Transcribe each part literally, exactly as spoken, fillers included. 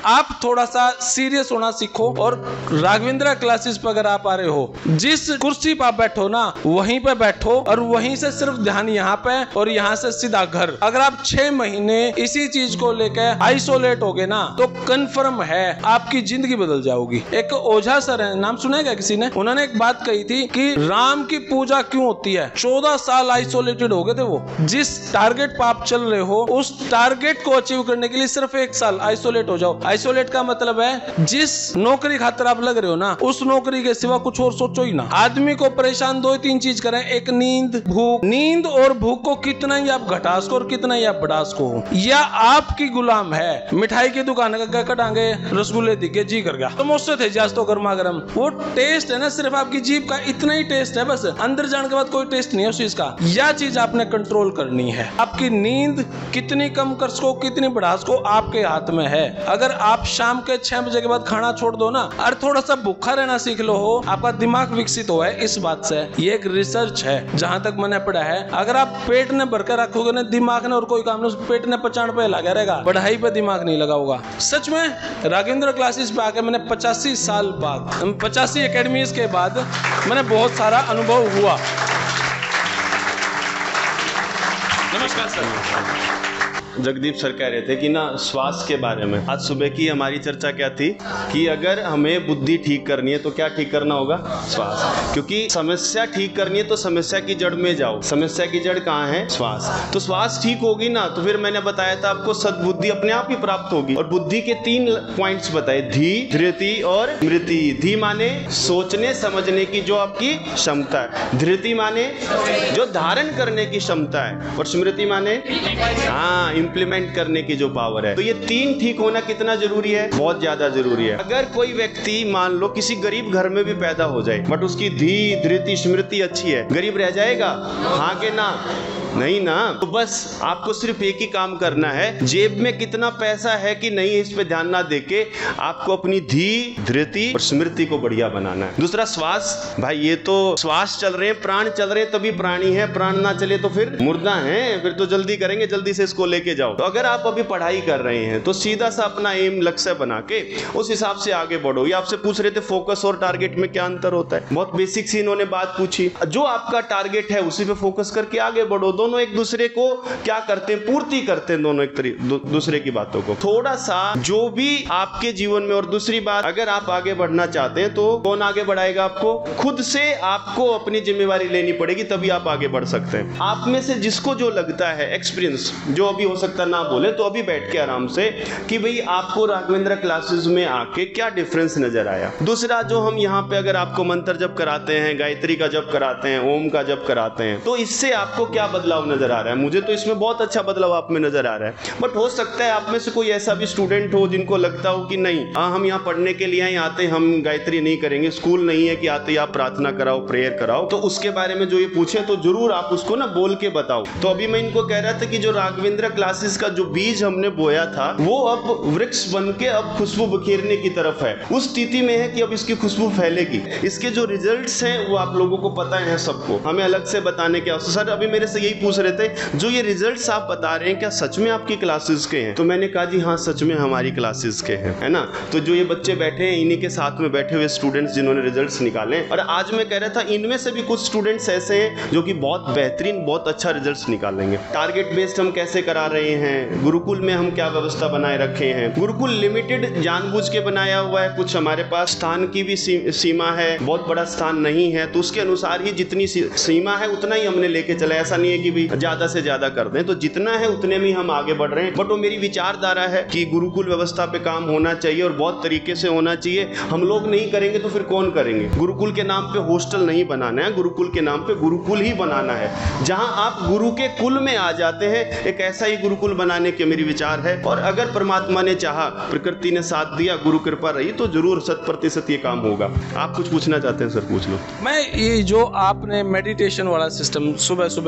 आप थोड़ा सा सीरियस होना सीखो। और राघवेंद्र क्लासेस पर अगर आप आ रहे हो, जिस कुर्सी पर आप बैठो ना वहीं पे बैठो और वहीं से सिर्फ ध्यान यहाँ पे और यहाँ से सीधा घर। अगर आप छह महीने इसी चीज को लेकर आइसोलेट हो गए ना तो कंफर्म है आपकी जिंदगी बदल जाओगी। एक ओझा सर है, नाम सुना है क्या किसी ने? उन्होंने एक बात कही थी कि राम की पूजा क्यों होती है? चौदह साल आइसोलेटेड हो गए थे वो। जिस टारगेट पर आप चल रहे हो उस टारगेट को अचीव करने के लिए सिर्फ एक साल आइसोलेट हो जाओ। आइसोलेट का मतलब है जिस नौकरी खातिर आप लग रहे हो ना उस नौकरी के सिवा कुछ और सोचो ही ना। आदमी को परेशान दो तीन चीज करें, एक नींद, भूख। नींद और भूख को कितना ही आप घटा सको और कितना ही आप बढ़ा सको, या आपकी गुलाम है। मिठाई की दुकान का कटांगे, रसगुल्ले दिखे, जी कर गया, समोसे थे जास्त तो गर्मा गर्म। वो टेस्ट है ना, सिर्फ आपकी जीभ का इतना ही टेस्ट है, बस अंदर जाने के बाद कोई टेस्ट नहीं है उस चीज का। यह चीज आपने कंट्रोल करनी है। आपकी नींद कितनी कम कर सको, कितनी बढ़ा सको, आपके हाथ में है। अगर आप शाम के छह बजे के बाद खाना छोड़ दो ना और थोड़ा सा भूखा रहना सीख लो हो, आपका दिमाग विकसित हुआ है इस बात से। ये एक रिसर्च है जहां तक मैंने पढ़ा है। अगर आप पेट ने भरकर रखोगे ना, दिमाग ने और कोई काम नहीं, पेट ने पचान पे लगा रहेगा, पढ़ाई पे दिमाग नहीं लगा होगा। सच में राघवेंद्र क्लासेस पे आके मैंने पचासी साल बाद, पचासी एकेडमीज के बाद मैंने बहुत सारा अनुभव हुआ। नमस्कार सर। जगदीप सर कह रहे थे कि ना श्वास के बारे में। आज सुबह की हमारी चर्चा क्या थी कि अगर हमें बुद्धि ठीक करनी है तो क्या ठीक करना होगा? श्वास। क्योंकि समस्या ठीक करनी है तो समस्या की जड़ में जाओ। समस्या की जड़ कहाँ है? श्वास। तो श्वास ठीक होगी ना तो फिर मैंने बताया था आपको सद्बुद्धि अपने आप ही प्राप्त होगी। और बुद्धि के तीन पॉइंट्स बताए, धी, धृति और स्मृति। धी माने सोचने समझने की जो आपकी क्षमता है, धृति माने जो धारण करने की क्षमता है, और स्मृति माने हाँ इंप्लीमेंट करने की जो पावर है। तो ये तीन ठीक होना कितना जरूरी है? बहुत ज्यादा जरूरी है। अगर कोई व्यक्ति मान लो किसी गरीब घर में भी पैदा हो जाए बट उसकी धी, धृति, स्मृति अच्छी है, गरीब रह जाएगा? हाँ के ना? नहीं ना। तो बस आपको सिर्फ एक ही काम करना है, जेब में कितना पैसा है कि नहीं इस पे ध्यान ना देके आपको अपनी धी, धृति और स्मृति को बढ़िया बनाना है। दूसरा श्वास। भाई ये तो श्वास चल रहे हैं, प्राण चल रहे हैं तभी प्राणी है, प्राण ना चले तो फिर मुर्दा है। फिर तो जल्दी करेंगे, जल्दी से इसको लेके जाओ। तो अगर आप अभी पढ़ाई कर रहे हैं तो सीधा सा अपना एम, लक्ष्य बना के उस हिसाब से आगे बढ़ो। ये आपसे पूछ रहे थे फोकस और टारगेट में क्या अंतर होता है। बहुत बेसिक सी इन्होंने बात पूछी। जो आपका टारगेट है उसी पे फोकस करके आगे बढ़ो। दोनों एक दूसरे को क्या करते हैं? पूर्ति करते हैं दोनों एक दू, दूसरे की बातों को। थोड़ा सा जो भी आपके जीवन में। और दूसरी बात, अगर आप आगे बढ़ना चाहते हैं तो कौन आगे बढ़ाएगा आपको? खुद से आपको अपनी जिम्मेवारी लेनी पड़ेगी, तभी आप आगे बढ़ सकते हैं। आप में से जिसको जो लगता है एक्सपीरियंस, जो अभी हो सकता ना बोले तो अभी बैठ के आराम से कि भाई आपको राघवेंद्र क्लासेस में आके क्या डिफरेंस नजर आया। दूसरा, जो हम यहाँ पे अगर आपको मंत्र जप कराते हैं, गायत्री का जप कराते हैं, ओम का जप कराते हैं, तो इससे आपको क्या बदलाव नजर आ रहा है? मुझे तो इसमें बहुत अच्छा बदलाव आप में नजर आ रहा है। बट हो सकता है आप में से कोई ऐसा भी स्टूडेंट हो जिनको लगता हो कि नहीं, आ, हम यहाँ पढ़ने के लिए आते, हम गायत्री नहीं करेंगे, स्कूल नहीं है कि आते आप प्रार्थना कराओ, प्रेयर कराओ। तो उसके बारे में जो ये पूछे तो जरूर आप उसको ना बोल के बताओ। तो अभी मैं इनको कह रहा था कि जो राघवेंद्र क्लासेस का जो बीज हमने बोया था वो अब वृक्ष बन के अब खुशबू बिखेरने की तरफ है। उस स्थिति में है कि अब इसकी खुशबू फैलेगी। इसके जो रिजल्ट्स हैं वो आप लोगों को पता है, सबको, हमें अलग से बताने की आवश्यकता। सर अभी मेरे से यही पूछ रहे थे, जो ये रिजल्ट्स आप बता रहे हैं क्या सच में आपकी क्लासेस के हैं? तो मैंने कहा जी हाँ, सच में हमारी क्लासेस के हैं, है ना। तो जो ये बच्चे बैठे हैं इन्हीं के साथ में बैठे हुए स्टूडेंट्स जिन्होंने रिजल्ट्स निकाले। और आज मैं कह रहा था इनमें से भी कुछ स्टूडेंट्स ऐसे हैं जो कि बहुत बेहतरीन, बहुत अच्छा रिजल्ट्स निकालेंगे। टारगेट बेस्ड हम कैसे करा रहे हैं, गुरुकुल में हम क्या व्यवस्था बनाए रखे हैं। गुरुकुल लिमिटेड जानबूझ के बनाया हुआ है, कुछ हमारे पास स्थान की भी सीमा है, बहुत बड़ा स्थान नहीं है, तो उसके अनुसार ही जितनी सीमा है उतना ही हमने लेके चला। ऐसा नहीं है कि भी ज्यादा से ज्यादा कर दें, तो जितना है उतने में हम आगे बढ़ रहे हैं। बट वो मेरी विचारधारा है कि गुरुकुल व्यवस्था पे काम होना चाहिए और बहुत तरीके से होना चाहिए। हम लोग नहीं करेंगे तो फिर कौन करेंगे? गुरुकुल के नाम पे हॉस्टल नहीं बनाना है, गुरुकुल के नाम पे गुरुकुल ही बनाना है, जहां आप गुरु के कुल में आ जाते हैं। एक ऐसा ही गुरुकुल बनाने के मेरी विचार है। और अगर परमात्मा ने चाहा, प्रकृति ने साथ दिया, गुरु कृपा रही, तो जरूर शत प्रतिशत ये काम होगा। आप कुछ पूछना चाहते हैं सर, पूछ लो। मैं ये जो आपने मेडिटेशन वाला सिस्टम सुबह सुबह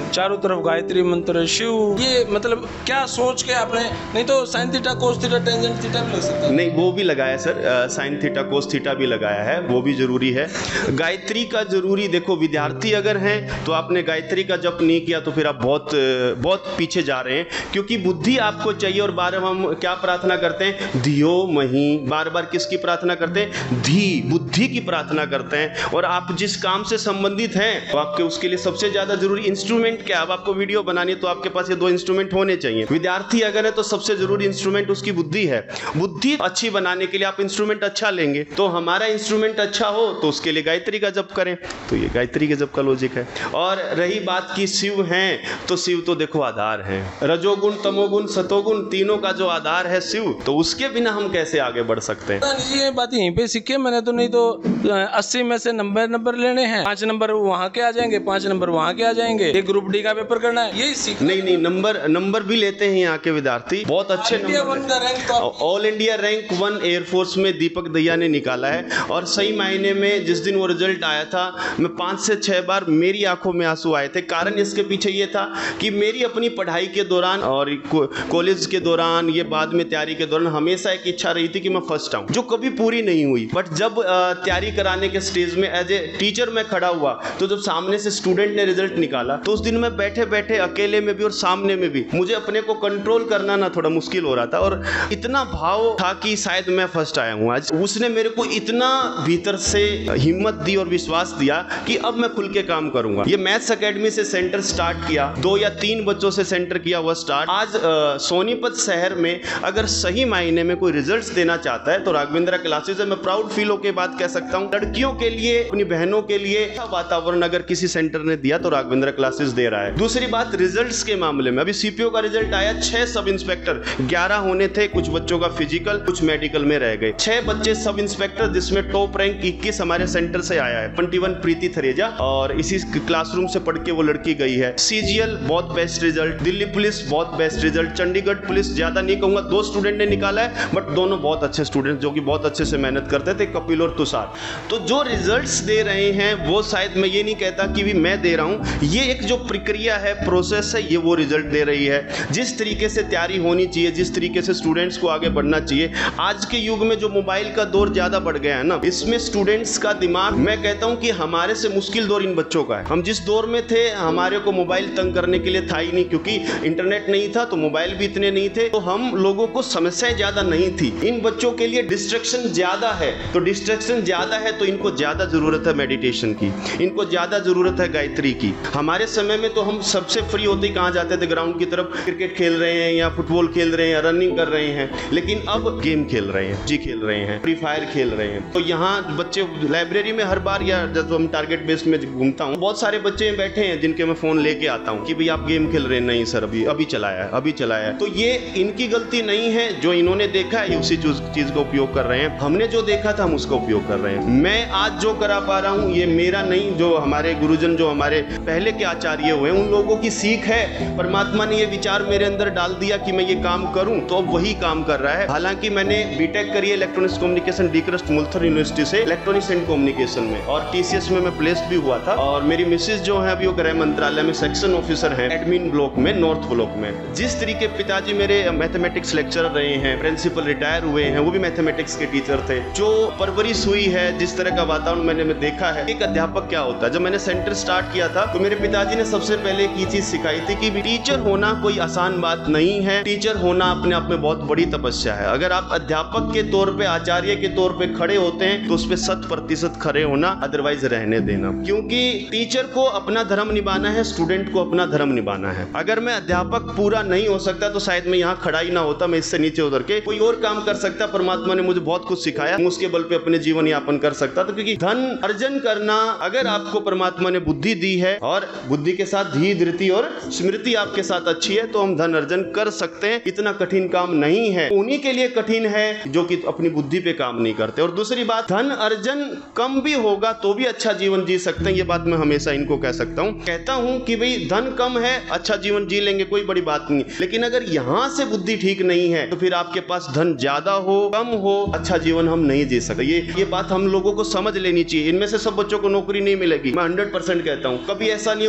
चारों तरफ गायत्री मंत्र, शिव, ये मतलब क्या सोच के आपने, नहीं तो sine theta cos theta tangent theta भी लग सकता है। नहीं, वो भी लगाया sir, sine theta cos theta भी लगाया है, वो भी जरूरी है। गायत्री का जरूरी, देखो विद्यार्थी अगर हैं तो आपने गायत्री का जप नहीं किया तो फिर आप बहुत बहुत पीछे जा रहे हैं, क्योंकि बुद्धि आपको चाहिए। और बार बार हम क्या प्रार्थना करते हैं, धियो मही, बार बार किसकी प्रार्थना करते हैं, धी, बुद्धि की प्रार्थना करते हैं। और आप जिस काम से संबंधित हैं तो आपके उसके लिए सबसे ज्यादा जरूरी इंस्ट्रूमेंट क्या है। अब आपको वीडियो बनानी है तो आपके पास ये दो इंस्ट्रूमेंट होने चाहिए। विद्यार्थी अगर है तो सबसे जरूरी इंस्ट्रूमेंट उसकी बुद्धि है। बुद्धि अच्छी बनाने के लिए आप इंस्ट्रूमेंट अच्छा लेंगे, तो हमारा इंस्ट्रूमेंट अच्छा हो तो उसके लिए गायत्री का जप करें, तो ये गायत्री के जप का लॉजिक है। और रही बात की शिव हैं, तो शिव तो देखो आधार है, रजोगुण तमोगुण सतोगुण तीनों का जो आधार है शिव, तो उसके बिना हम कैसे आगे बढ़ सकते हैं। ये बात यहीं पे सीखे मैंने तो, नहीं तो अस्सी में से नब्बे नंबर लेने हैं, पांच नंबर वहाँ के आ जाएंगे, पांच नंबर वहाँ के आ जाएंगे, एक ग्रुप डी का पेपर करना है, यही सीख। नहीं नहीं, नंबर नंबर भी लेते हैं यहाँ के विद्यार्थी, बहुत अच्छे नंबर। All India rank one air force में दीपक दैया ने निकाला है। और सही मायने में जिस दिन वो रिजल्ट आया था, मैं पांच से छह बार मेरी आंखों में आंसू आए थे। कारण इसके पीछे ये था कि मेरी अपनी पढ़ाई के दौरान और कॉलेज के दौरान, ये बाद में तैयारी के दौरान, हमेशा एक इच्छा रही थी कि मैं फर्स्ट आऊं, जो कभी पूरी नहीं हुई। बट जब तैयारी कराने के स्टेज में एज ए टीचर मैं खड़ा हुआ, तो जब सामने से स्टूडेंट ने रिजल्ट निकाला, तो उस दिन मैं बैठे बैठे अकेले में भी और सामने में भी मुझे अपने को कंट्रोल करना ना थोड़ा मुश्किल हो रहा था। और इतना भाव था कि शायद मैं फर्स्ट आया हूं आज। उसने मेरे को इतना भीतर से हिम्मत दी और विश्वास दिया कि अब मैं खुल के काम करूंगा। ये मैथ्स एकेडमी से सेंटर स्टार्ट किया, दो या तीन बच्चों से सेंटर किया हुआ स्टार्ट। आज आ, सोनीपत शहर में अगर सही मायने में कोई रिजल्ट्स देना चाहता है तो राघवेंद्रा क्लासेस है। मैं प्राउड फील होकर बात कह सकता हूं, लड़कियों के लिए, अपनी बहनों के लिए वातावरण अगर किसी सेंटर ने दिया तो राघवेंद्रा क्लासेस दे रहा है। दूसरी बात रिजल्ट्स के मामले में, अभी सीपीओ का रिजल्ट आया, छह सब इंस्पेक्टर, ग्यारह होने थे, कुछ बच्चों का फिजिकल, कुछ मेडिकल में रह गए, छह बच्चे सब इंस्पेक्टर, जिसमें टॉप रैंक इक्कीस हमारे सेंटर से आया है, इक्कीस प्रीति थरेजा, और इसी क्लासरूम से पढ़ के वो लड़की गई है। सीजीएल बहुत बेस्ट रिजल्ट, दिल्ली पुलिस बहुत बेस्ट रिजल्ट, चंडीगढ़ पुलिस ज्यादा नहीं कहूंगा, दो स्टूडेंट ने निकाला है, बट दोनों बहुत अच्छे स्टूडेंट जो कि बहुत अच्छे से मेहनत करते थे, कपिल और तुषार। तो जो रिजल्ट्स दे रहे हैं वो शायद, मैं ये नहीं कहता कि भी मैं दे रहा हूं, ये एक जो प्रक्रिया है, प्रोसेस है, ये वो रिजल्ट दे रही है। जिस तरीके से तैयारी होनी चाहिए, जिस तरीके से स्टूडेंट्स को आगे बढ़ना चाहिए, आज के युग में जो मोबाइल का दौर ज्यादा बढ़ गया है ना, इसमें स्टूडेंट्स का दिमाग, मैं कहता हूं कि हमारे से मुश्किल दौर इन बच्चों का है। हम जिस दौर में थे, हमारे को मोबाइल तंग करने के लिए था ही नहीं, क्योंकि इंटरनेट नहीं था तो मोबाइल भी इतने नहीं थे, तो हम लोगों को समस्याएं ज्यादा नहीं थी। इन बच्चों के लिए डिस्ट्रैक्शन ज्यादा है, तो डिस्ट्रैक्शन ज्यादा है तो इनको ज्यादा जरूरत है मेडिटेशन की, इनको ज्यादा जरूरत है गायत्री की। हमारे समय में तो हम सबसे फ्री होते ही कहाँ जाते थे, ग्राउंड की तरफ, क्रिकेट खेल रहे हैं या फुटबॉल खेल रहे हैं, रनिंग कर रहे हैं, लेकिन अब गेम खेल रहे हैं, जी खेल रहे हैं, फ्री फायर खेल रहे हैं। तो यहाँ बच्चे लाइब्रेरी में हर बार, या जब हम टारगेट बेस्ड में घूमता हूँ, बहुत सारे बच्चे बैठे हैं जिनके मैं फोन लेके आता हूँ कि भाई आप गेम खेल रहे हैं, नहीं सर अभी अभी चलाया है अभी चलाया है। तो ये इनकी गलती नहीं है, जो इन्होंने देखा है उसी चीज का उपयोग कर रहे हैं, हमने जो देखा था हम उसका उपयोग कर रहे हैं। मैं आज जो करा पा रहा हूँ ये मेरा नहीं, जो हमारे गुरुजन, जो हमारे पहले के आचार्य हुए, उन लोगों की सीख है। परमात्मा ने ये विचार मेरे अंदर डाल दिया कि मैं ये काम करूं, तो अब वही काम कर रहा है। हालांकि मैंने बीटेक करी है electronics communication D CRUST Murthal university से, इलेक्ट्रॉनिक्स एंड कम्युनिकेशन में, और टीसीएस में मैं प्लेस्ड भी हुआ था। और मेरी मिसेज जो है अभी वो गृह मंत्रालय में सेक्शन ऑफिसर है, एडमिन ब्लॉक में, नॉर्थ ब्लॉक में। जिस तरीके पिताजी मेरे मैथमेटिक्स लेक्चरर रहे हैं, प्रिंसिपल रिटायर हुए हैं, वो भी मैथमेटिक्स के टीचर थे। जो परवरिश हुई है, जिस तरह का वातावरण मैंने में देखा है, एक अध्यापक क्या होता है। जब मैंने सेंटर स्टार्ट किया था तो मेरे पिताजी ने सबसे पहले एक चीज सिखाई थी कि टीचर होना कोई आसान बात नहीं है, टीचर होना अपने आप में बहुत बड़ी तपस्या है। अगर आप अध्यापक के तौर पे, आचार्य के तौर पे खड़े होते हैं तो उस पे शत प्रतिशत खड़े होना, अदरवाइज रहने देना। क्योंकि टीचर को अपना धर्म निभाना है, स्टूडेंट को अपना धर्म निभाना है। अगर मैं अध्यापक पूरा नहीं हो सकता तो शायद मैं यहाँ खड़ा ही ना होता, मैं इससे नीचे उतर के कोई और काम कर सकता। परमात्मा ने मुझे बहुत कुछ सिखाया, उसके बल पे अपने जीवन यापन कर सकता था। क्योंकि धन अर्जन करना, अगर आपको परमात्मा ने बुद्धि दी है और बुद्धि के साथ धी, धृति और स्मृति आपके साथ अच्छी है, तो हम धन अर्जन कर सकते हैं। इतना कठिन काम नहीं है, उन्हीं के लिए कठिन है जो कि अपनी बुद्धि पे काम नहीं करते। और दूसरी बात, धन अर्जन कम भी होगा तो भी अच्छा जीवन जी सकते हैं। ये बात मैं हमेशा इनको कह सकता हूँ, कहता हूँ कि भाई धन कम है, अच्छा जीवन जी लेंगे, कोई बड़ी बात नहीं। लेकिन अगर यहाँ से बुद्धि ठीक नहीं है तो फिर आपके पास धन ज्यादा हो, कम हो, अच्छा जीवन हम नहीं जी सकते। ये ये बात हम लोगों को समझ लेनी चाहिए। इनमें से सब बच्चों को नौकरी नहीं मिलेगी, मैं हंड्रेड परसेंट कहता हूँ। कभी ऐसा नहीं होता कि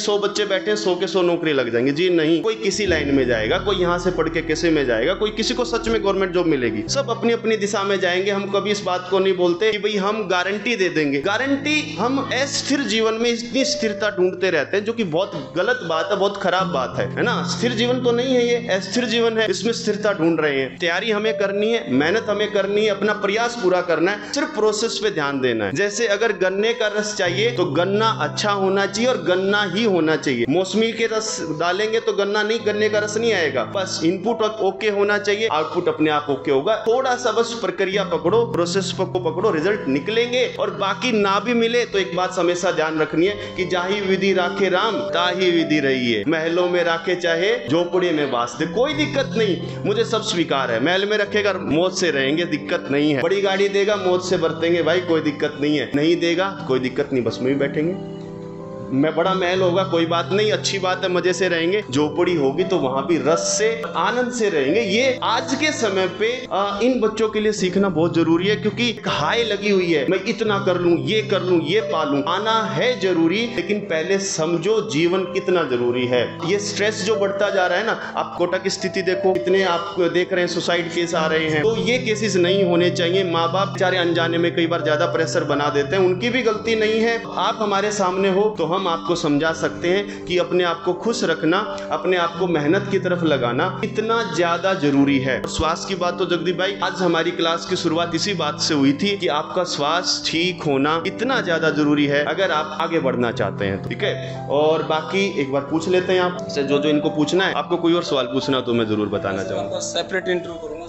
सौ बच्चे बैठे हैं, सौ के सौ नौकरी लग जाएंगे। जी नहीं, कोई किसी लाइन में जाएगा, कोई यहाँ से पढ़ के किसी में जाएगा, कोई किसी को सच में गवर्नमेंट जॉब मिलेगी। सब अपनी अपनी दिशा में जाएंगे। हम कभी इस बात को नहीं बोलते कि भाई हम गारंटी दे देंगे। गारंटी, हम अस्थिर जीवन में इतनी स्थिरता ढूंढते रहते हैं, जो कि बहुत गलत बात है, बहुत खराब बात है, है ना। स्थिर जीवन तो नहीं है ये, अस्थिर जीवन है, इसमें स्थिरता ढूंढ रहे हैं। तैयारी हमें करनी है, मेहनत हमें करनी है, अपना प्रयास पूरा करना है, सिर्फ प्रोसेस पे ध्यान देना है। जैसे अगर गन्ने का रस चाहिए तो गन्ना अच्छा होना चाहिए और गन्ना ही होना चाहिए। मौसमी के रस डालेंगे तो गन्ना नहीं, गन्ने का रस नहीं आएगा। बस इनपुट ओके होना चाहिए, आउटपुट अपने आप ओके होगा। थोड़ा सा बस प्रक्रिया पकड़ो, प्रोसेस को पकड़ो, रिजल्ट निकलेंगे। और बाकी ना भी मिले तो एक बात हमेशा ध्यान रखनी है कि जाही विधि राखे राम, ताही विधि रही है। महलों में राखे चाहे झोपड़े में वास दे, कोई दिक्कत नहीं, मुझे सब स्वीकार है। महल में रखेगा मौत से रहेंगे, दिक्कत नहीं है। बड़ी गाड़ी देगा मौत से बरतेंगे भाई, कोई दिक्कत नहीं है। नहीं देगा कोई दिक्कत नहीं, बस में भी बैठेंगे। मैं बड़ा महल होगा कोई बात नहीं, अच्छी बात है, मजे से रहेंगे। झोपड़ी होगी तो वहां भी रस से, आनंद से रहेंगे। ये आज के समय पे आ, इन बच्चों के लिए सीखना बहुत जरूरी है, क्योंकि एक हाई लगी हुई है, मैं इतना कर लूं, ये कर लूं, ये पालूं। आना है जरूरी, लेकिन पहले समझो जीवन कितना जरूरी है। ये स्ट्रेस जो बढ़ता जा रहा है ना, आप कोटा की स्थिति देखो, कितने आप देख रहे हैं सुसाइड केस आ रहे हैं। तो ये केसेस नहीं होने चाहिए। माँ बाप बेचारे अनजाने में कई बार ज्यादा प्रेशर बना देते हैं, उनकी भी गलती नहीं है। आप हमारे सामने हो तो हम आपको समझा सकते हैं कि अपने आप को खुश रखना, अपने आप को मेहनत की तरफ लगाना इतना ज्यादा जरूरी है। स्वास्थ्य की बात तो जगदीप भाई, आज हमारी क्लास की शुरुआत इसी बात से हुई थी कि आपका स्वास्थ्य ठीक होना इतना ज्यादा जरूरी है अगर आप आगे बढ़ना चाहते हैं, ठीक है। और बाकी एक बार पूछ लेते हैं आपसे जो जो इनको पूछना है। आपको कोई और सवाल पूछना तो मैं जरूर बताना चाहूंगा। सेपरेट इंटरव्यू करूंगा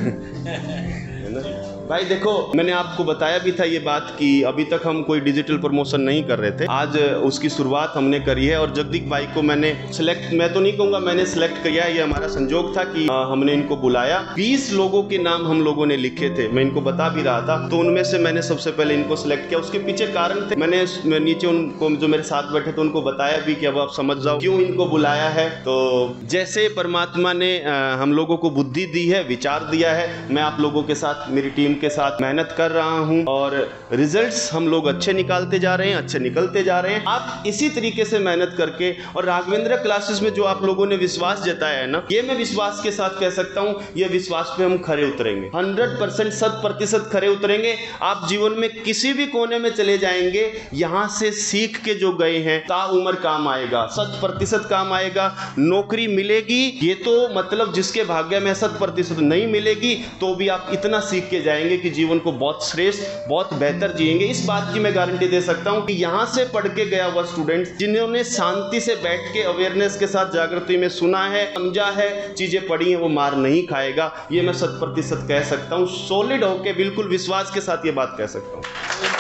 सर। भाई देखो, मैंने आपको बताया भी था ये बात कि अभी तक हम कोई डिजिटल प्रमोशन नहीं कर रहे थे। आज उसकी शुरुआत हमने करी है और जगदीप भाई को मैंने सिलेक्ट, मैं तो नहीं कहूँगा मैंने सिलेक्ट किया, ये हमारा संजोग था कि आ, हमने इनको बुलाया। बीस लोगों के नाम हम लोगों ने लिखे थे, मैं इनको बता भी रहा था। तो उनमें से मैंने सबसे पहले इनको सिलेक्ट किया। उसके पीछे कारण थे, मैंने नीचे उनको जो मेरे साथ बैठे थे उनको बताया भी कि अब आप समझ जाओ क्यों इनको बुलाया है। तो जैसे परमात्मा ने आ, हम लोगों को बुद्धि दी है, विचार दिया है, मैं आप लोगों के साथ, मेरी टीम के साथ मेहनत कर रहा हूं और रिजल्ट्स हम लोग अच्छे निकालते जा रहे हैं, अच्छे निकलते जा रहे हैं। आप इसी तरीके से मेहनत करके, और राघवेंद्र क्लासेस में जो आप लोगों ने विश्वास जताया है ना, ये मैं विश्वास के साथ कह सकता हूं, ये विश्वास पे हम खरे उतरेंगे, हंड्रेड परसेंट शत प्रतिशत खरे उतरेंगे। आप जीवन में किसी भी कोने में चले जाएंगे, यहां से सीख के जो गए हैं ताउम्र काम आएगा, शत प्रतिशत काम आएगा। नौकरी मिलेगी ये तो मतलब जिसके भाग्य में शत प्रतिशत नहीं मिलेगी तो भी आप इतना सीख के जाएंगे कि जीवन को बहुत श्रेष्ठ, बहुत बेहतर जिएंगे। इस बात की मैं गारंटी दे सकता हूं कि यहां से पढ़ के गया हुआ स्टूडेंट जिन्होंने शांति से बैठ के अवेयरनेस के साथ जागृति में सुना है, समझा है, चीजें पढ़ी हैं, वो मार नहीं खाएगा। ये मैं शत प्रतिशत कह सकता हूं, सॉलिड होके बिल्कुल विश्वास के साथ ये बात कह सकता हूं।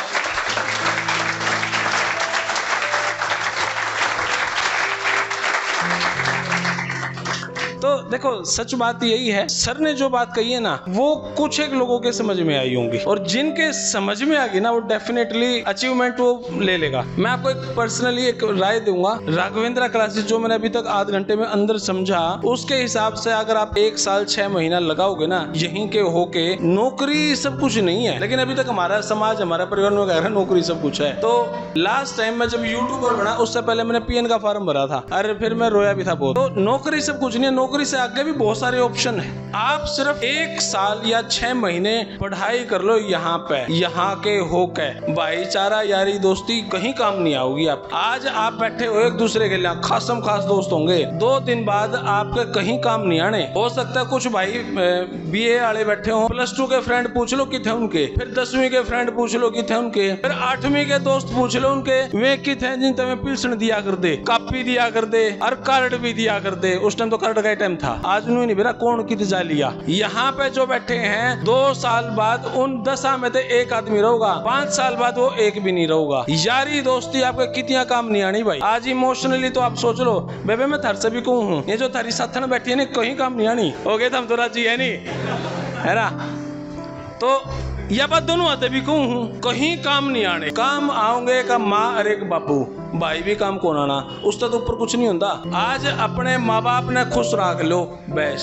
तो देखो, सच बात यही है, सर ने जो बात कही है ना, वो कुछ एक लोगों के समझ में आई होंगी, और जिनके समझ में आ गई ना, वो डेफिनेटली अचीवमेंट वो ले लेगा। मैं आपको एक पर्सनली एक राय दूंगा, राघवेंद्र क्लासेस जो मैंने अभी तक आध घंटे में अंदर समझा, उसके हिसाब से अगर आप एक साल छह महीना लगाओगे ना यहीं के होके, नौकरी सब कुछ नहीं है। लेकिन अभी तक हमारा समाज, हमारा परिवार में कह रहा है नौकरी सब कुछ है। तो लास्ट टाइम मैं जब यूट्यूबर बना, उससे पहले मैंने पीएन का फॉर्म भरा था, अरे फिर मैं रोया भी था बहुत। तो नौकरी सब कुछ नहीं है, नौकरी से आगे भी बहुत सारे ऑप्शन है। आप सिर्फ एक साल या छह महीने पढ़ाई कर लो यहाँ पे, यहाँ के होके, भाईचारा, यारी, दोस्ती कहीं काम नहीं आओगी। आप आज आप बैठे हो एक दूसरे के लिए, खासम खास दोस्त होंगे, दो दिन बाद आपके कहीं काम नहीं आने। हो सकता है कुछ भाई बीए वाले बैठे हो, प्लस टू के फ्रेंड पूछ लो किथे उनके, फिर दसवीं के फ्रेंड पूछ लो किथे उनके, फिर आठवीं के दोस्त पूछ लो उनके, वे किथे जिन तुम्हें पिलसन दिया कर दे, कापी दिया कर दे और कार्ड भी दिया कर दे। उस टाइम तो कार्ड का टाइम था, आज नहीं बेरा कौन कित जा लिया। यहाँ पे जो बैठे हैं, दो साल बाद उन दशा में तो एक आदमी रहेगा, पांच साल बाद वो एक भी नहीं रहेगा। यारी दोस्ती आपके कितना काम नहीं आनी भाई। आज इमोशनली तो आप सोच लो, बेबे मैं थर से भी कहूँ हूँ, ये जो थारी साथ में बैठी है ना, कहीं काम नहीं आनी। हो गए तो हम तो राजी है नहीं, है ना। तो यह बात दोनों आते भी कहूँ हूँ, कहीं काम नहीं आने। काम आओगे का माँ और एक बापू, भाई भी काम कौन आना, उससे तो ऊपर कुछ नहीं होता। आज अपने माँ बाप ने खुश रख लो बस,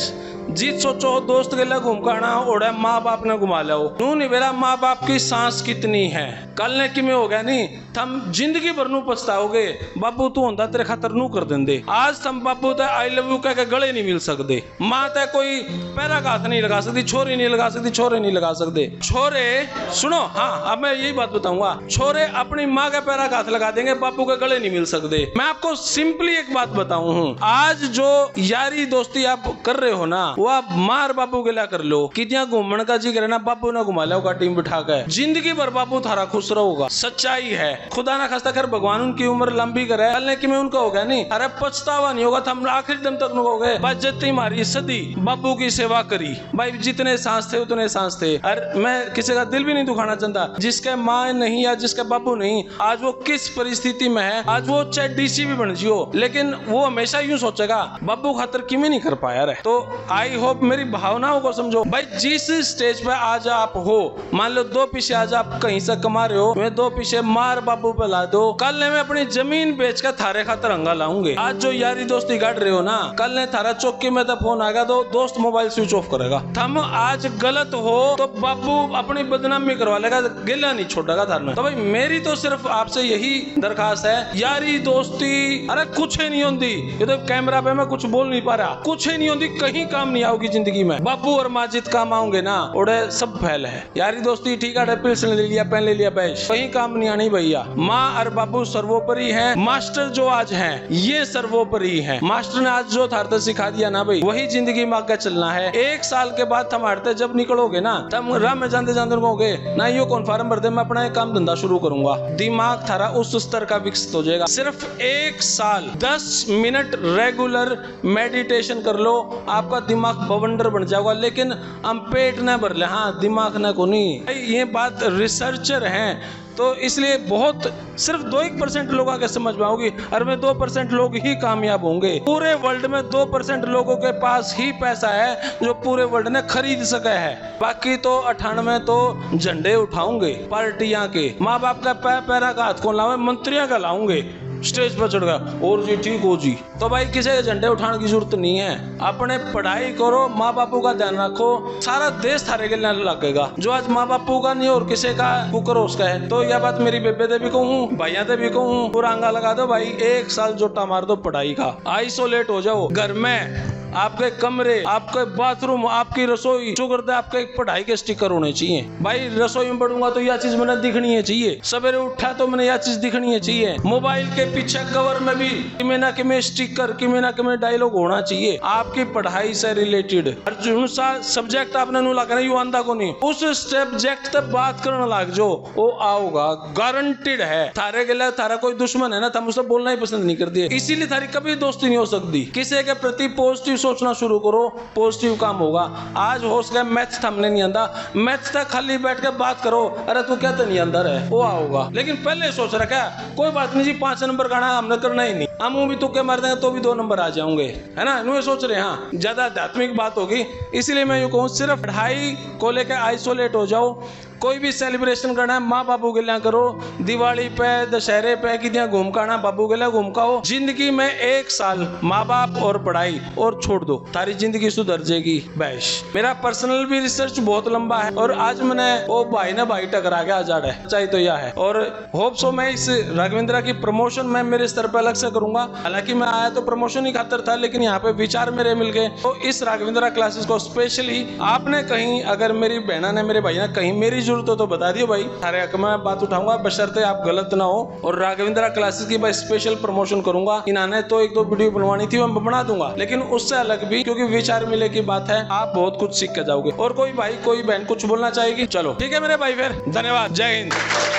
जीत सोचो दोस्त गेला घूम काना ओढ़े माँ बाप ने घुमा लिया नू नहीं मेरा माँ बाप की सांस कितनी है कल ने कि हो गया नहीं थम जिंदगी भर नू पछताओगे बाबू तू होंदा तेरे खातर नू कर देंदे आज थम बाबू ते आई लव यू कह के गले नहीं मिल सकते माँ ते कोई पैरा का हाथ नहीं लगा सकती छोरी नहीं लगा सकती छोरे नहीं लगा सकते छोरे सुनो हाँ अब मैं यही बात बताऊंगा छोरे अपनी माँ के पैरा का हाथ लगा देंगे बाबू के गले नहीं मिल सकते मैं आपको सिंपली एक बात बताऊं हूँ आज जो यारी दोस्ती आप कर रहे हो ना वो आप मार बाबू के ला कर लो कि यहाँ घूमने का जी करे ना बाबू ने घुमा लिया टीम बिठा कर जिंदगी भर बाबू थारा खुश रहोगा सच्चाई है खुदा ना खास्ता कर भगवान उनकी उम्र लंबी करे कल ने कि मैं उनका हो गया नहीं अरे पछतावा नहीं होगा हम आखिर दम तक हो गए बस जितनी मारी सदी बाबू की सेवा करी भाई जितने सांस थे उतने सांस थे अरे मैं किसी का दिल भी नहीं दुखाना चाहता जिसके माँ नहीं या जिसका बाबू नहीं आज वो किस परिस्थिति में है आज वो चाहे डीसी भी बन जियो लेकिन वो हमेशा यूं सोचेगा बाबू खातर किमें नहीं कर पाया रे तो आई होप मेरी भावनाओं को समझो भाई जिस स्टेज पे आज आप हो मान लो दो पीछे आज आप कहीं से कमा रहे हो मैं दो पीछे मार बाबू पे ला दो कल ने मैं अपनी जमीन बेच कर थारे खातर अंगा लाऊंगे आज जो यारी दोस्ती काट रहे हो ना कल ने थारा चौकी में तो फोन आएगा तो दोस्त मोबाइल स्विच ऑफ करेगा तुम आज गलत हो तो बाबू अपनी बदनामी करवा लेगा गिला नहीं छोड़ेगा थार में तो भाई मेरी तो सिर्फ आपसे यही दरखास्त है यारी दोस्ती अरे कुछ ही नहीं होती ये तो कैमरा पे मैं कुछ बोल नहीं पा रहा कुछ ही नहीं होती कहीं काम नहीं आओगी जिंदगी में बाबू और माजिद काम आओगे ना उड़े सब फैल है यारी दोस्ती ठीक है पिल्स ले लिया पेन ले लिया बैश कहीं काम नहीं आनी भैया माँ और बाबू सर्वोपरि है मास्टर जो आज है ये सर्वोपरि है मास्टर ने आज जो थारते सिखा दिया ना भाई वही जिंदगी में आगे चलना है एक साल के बाद हम हटते जब निकलोगे ना तब राह में जानते जानते कहोगे ना यो कौन फार्म भरते मैं अपना एक काम धंधा शुरू करूंगा दिमाग थारा उस स्तर का विकसित हो जाएगा सिर्फ एक साल दस मिनट रेगुलर मेडिटेशन कर लो आपका दिमाग बवंडर बन जाएगा लेकिन हम पेट न भर ले हाँ दिमाग न को नहीं ये बात रिसर्चर हैं तो इसलिए बहुत सिर्फ दो एक परसेंट लोग आगे समझ पाओगी और में दो परसेंट लोग ही कामयाब होंगे पूरे वर्ल्ड में दो परसेंट लोगों के पास ही पैसा है जो पूरे वर्ल्ड ने खरीद सके है बाकी तो अठानवे तो झंडे उठाऊंगे पार्टियां के माँ बाप का पैर पैरा का हाथ कौन लावे मंत्रियों का लाऊंगे स्टेज पर चढ़ गया और जी ठीक हो जी तो भाई किसी के झंडे उठाने की जरूरत नहीं है अपने पढ़ाई करो माँ बापू का ध्यान रखो सारा देश थारे के लिए लगेगा जो आज माँ बापू का नहीं और किसी का कुकर उसका है तो यह बात मेरी बेबे दे भी कहूँ भैया दे भी कहूँ पूरा अंगा लगा दो भाई एक साल जोटा मार दो पढ़ाई का आइसोलेट हो जाओ घर में आपके कमरे आपके बाथरूम आपकी रसोई जो करते आपके एक पढ़ाई के स्टिकर होने चाहिए भाई रसोई में पढ़ूंगा तो यह चीज मैंने दिखनी है चाहिए सवेरे उठा तो मैंने यह चीज दिखनी है चाहिए मोबाइल के पीछे कवर में भी किमें ना किमें स्टिकर किमें ना किमें डायलॉग होना चाहिए आपकी पढ़ाई से रिलेटेड जो सा सब्जेक्ट आपने नु लागना यू आंदा को नहीं उस सब्जेक्ट तक बात करने लग जो वो आओगा गारंटेड है थारे के लिए थारा कोई दुश्मन है ना तुम उससे बोलना ही पसंद नहीं करती इसीलिए थारी कभी दोस्ती नहीं हो सकती किसी के प्रति पॉजिटिव सोचना शुरू करो पॉजिटिव काम होगा आज हो सके मैथ थमने नहीं आंदा मैथ तक खाली बैठ के बात करो अरे तू क्या तो नहीं अंदर है वो आओगा लेकिन पहले सोच रखा कोई बात नहीं जी पांच नंबर गाना हमने करना ही नहीं हम भी तुक्के मार देंगे तो भी दो नंबर आ जाओगे है ना नु सोच रहे हाँ ज्यादा आध्यात्मिक बात होगी इसलिए मैं यूं कहूँ सिर्फ पढ़ाई को लेकर आइसोलेट हो जाओ कोई भी सेलिब्रेशन करना है माँ बापू के लिए करो दिवाली पे दशहरे पे कि दिया घूम काना बापू के लिए घूम का हो जिंदगी में एक साल माँ बाप और पढ़ाई और छोड़ दो तारी जिंदगी सुधर जाएगी बैश मेरा पर्सनल भी रिसर्च बहुत लंबा है और आज मैंने वो भाई ना भाई टकरा के आजाद है चाहिए तो यह है और होप सो मैं इस राघवेंद्रा की प्रमोशन मैं मेरे स्तर पर अलग से करूंगा हालांकि मैं आया तो प्रमोशन ही खातर था लेकिन यहाँ पे विचार मेरे मिल गए तो इस राघवेंद्रा क्लासेस को स्पेशली आपने कहीं अगर मेरी बहना ने मेरे भाई ने कहीं मेरी जरूरत हो तो बता दियो भाई सारे हक में बात उठाऊंगा बशर्ते आप गलत ना हो और राघवेंद्रा क्लासेस की भाई स्पेशल प्रमोशन करूंगा इन्होंने तो एक दो वीडियो बनवानी थी मैं बना दूंगा लेकिन उससे अलग भी क्योंकि विचार मिले की बात है आप बहुत कुछ सीख के जाओगे और कोई भाई कोई बहन कुछ बोलना चाहेगी चलो ठीक है मेरे भाई फिर धन्यवाद जय हिंद।